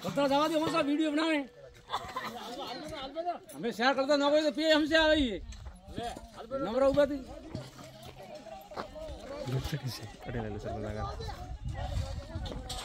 पता दवा दे कौन सा वीडियो बनावे हमें शेयर करता ना कोई तो पे हमसे आ गई है नंबर ऊपर थी किसी अड़े ले सर लगा